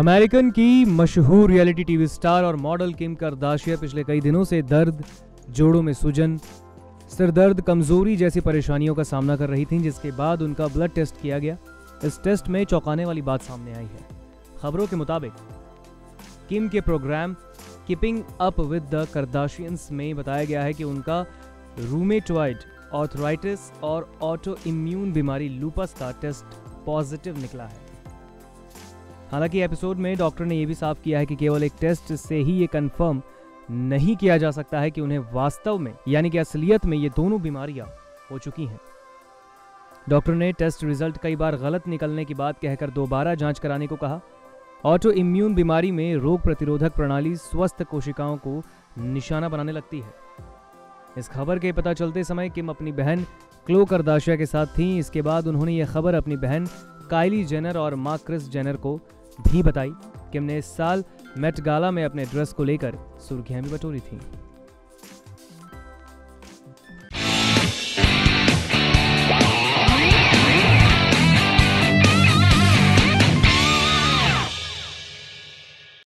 American की मशहूर reality TV star और मॉडल किम कार्दाशियन पिछले कई दिनों से दर्द, जोड़ों में सूजन, सिरदर्द, कमजोरी जैसी परेशानियों का सामना कर रही थीं, जिसके बाद उनका ब्लड टेस्ट किया गया। इस टेस्ट में चौंकाने वाली बात सामने आई है। खबरों के मुताबिक किम के program Keeping Up with the Kardashians में बताया गया है कि उनका रूमेटॉइड आर्थराइटिस और ऑटो इम्यून बीमारी लूपस का टेस्ट पॉजिटिव निकला है। हालांकि एपिसोड में डॉक्टर ने यह भी साफ किया है कि केवल एक टेस्ट से ही ये कंफर्म नहीं किया जा सकता है कि उन्हें वास्तव में यानी कि असलियत में ये दोनों बीमारियां हो चुकी हैं। डॉक्टर ने टेस्ट रिजल्ट कई बार गलत निकलने की बात कहकर दोबारा जांच कराने को कहा। ऑटो इम्यून बीमारी में रोग प्रतिरोधक प्रणाली स्वस्थ कोशिकाओं को निशाना बनाने लगती है। इस खबर के पता चलते समय किम अपनी बहन क्लो कार्दाशियन के साथ थीं। इसके बाद उन्होंने यह खबर अपनी बहन काइली जेनर और मां क्रिस जेनर को भी बताई। किम ने इस साल मेट गाला में अपने ड्रेस को लेकर सुर्खियां भी बटोरी थीं।